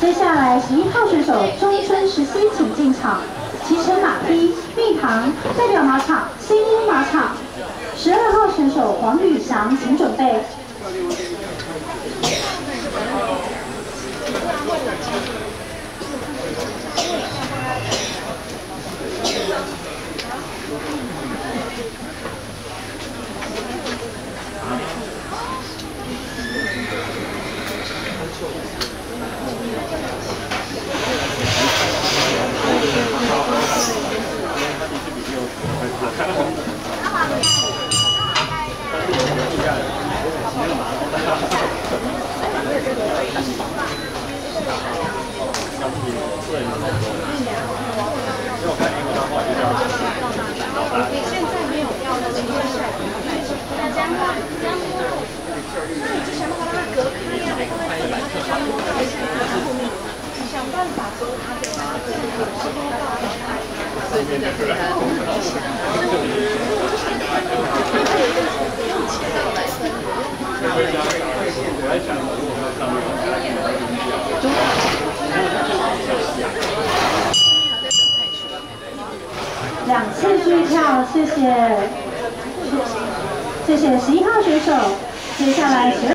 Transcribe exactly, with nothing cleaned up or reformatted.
接下来十一号选手中村十七请进场，骑乘马匹蜜糖代表马场新鹰马场。十二号选手黄宇翔请准备。 想办法勾他给他这个所以真的是很好笑。用钱来分。 两次注意跳，谢谢，谢谢十一号选手。接下来十。